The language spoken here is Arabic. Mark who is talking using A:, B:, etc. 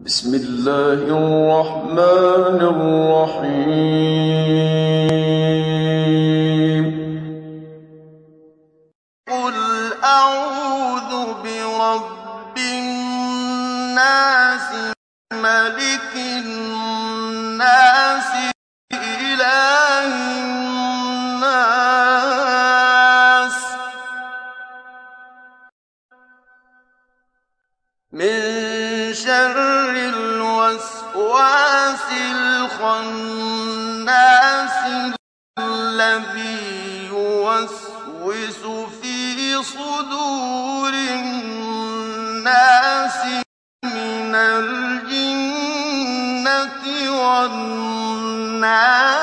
A: بسم الله الرحمن الرحيم.
B: قل أعوذ برب الناس ملك الناس إله الناس من شر الوسواس الخناس الذي يوسوس في صدور الناس من الجنة والناس.